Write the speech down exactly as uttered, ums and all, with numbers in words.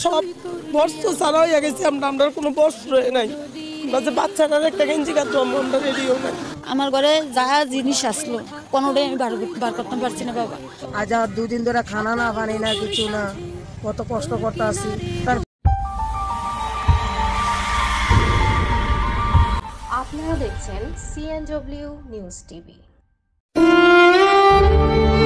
সব বস্ত্র ছাড়া হয়ে গেছি আমরা আমরা কোনো বস্ত্র নাই আমরা বাচ্চাটার একটা গেঞ্জি কাটবো আমরা রেডিও নাই আমার ঘরে যা জিনিস আসলো কোনোটাই আমি বার বার করতে পারছি না বাবা আজ আর দুদিন ধরে খানা না পানি না কিছু না কত কষ্ট করতে আসি তার আপনারা দেখছেন সিএনডব্লিউ নিউজ টিভি।